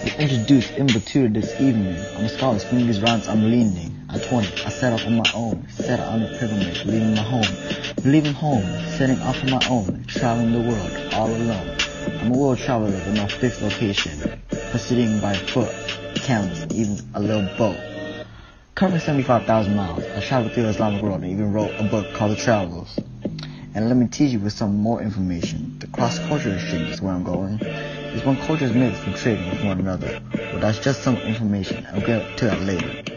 Introduced Immature this evening. On the scholar's fingers rounds I'm leaning. At 20, I set off on my own. Set out on a pilgrimage, leaving my home. Leaving home, setting off on my own. Traveling the world, all alone. I'm a world traveler with no fixed location. Proceeding by foot, camels, even a little boat. Covering 75,000 miles, I traveled through the Islamic world and even wrote a book called The Travels. And let me tease you with some more information. The cross-cultural exchange is where I'm going. It's when cultures mix and trading with one another. But that's just some information. I'll get to that later.